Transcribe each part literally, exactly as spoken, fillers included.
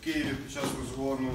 Києві під час розгону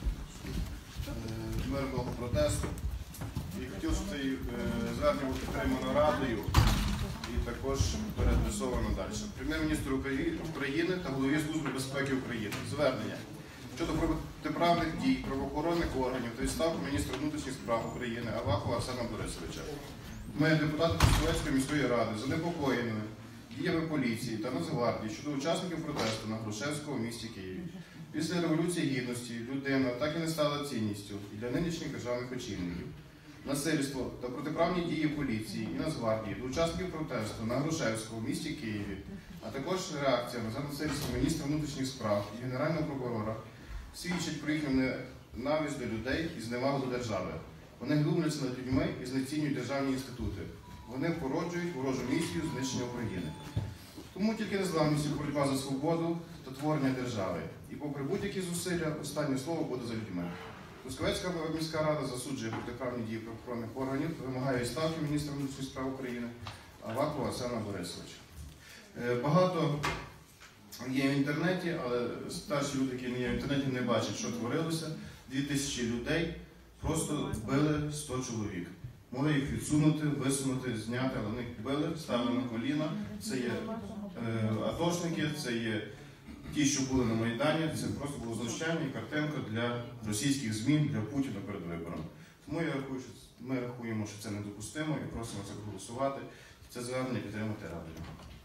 мирного протесту. І хотів, щоб це звернення було підтримано Радою і також переадресовано далі. Прем'єр-міністр України та голові Служби безпеки України. Звернення щодо протиправних дій правоохоронних органів та відставки міністра внутрішніх справ України Авакова Арсена Борисовича. Ми, депутати Трускавецької міської ради, занепокоєні діями поліції та Нацгвардії щодо учасників протесту на Грушевського в місті Києві. Після Революції Гідності людина так і не стала цінністю і для нинішніх державних очільників. Насильство та протиправні дії поліції і Нацгвардії до учасників протесту на Грушевського в місті Києві, а також реакція на насильство міністра внутрішніх справ і генерального прокурора свідчить про їхню ненависть до людей і зневагу до держави. Вони глумляться над людьми і знецінюють державні інститути. Вони породжують ворожу місію знищення України. Тому тільки незламність і боротьба за свободу та творення держави. І попри будь-які зусилля, останнє слово буде за людьми. Трускавецька міська рада засуджує протиправні дії правоохоронних органів, вимагає відставки міністра внутрішніх справ України Авакова Арсена Борисовича. Багато є в інтернеті, але старші люди, які не є в інтернеті, не бачать, що творилося. Дві тисячі людей просто били сто чоловік. Могли їх відсунути, висунути, зняти, але вони били, ставили на коліна. Це є е, атошники, це є ті, що були на Майдані. Це просто було знущання і картинка для російських ЗМІ, для Путіна перед виборами. Тому я рахую, що ми рахуємо, що це недопустимо і просимо це проголосувати. Це звернення підтримати Радою.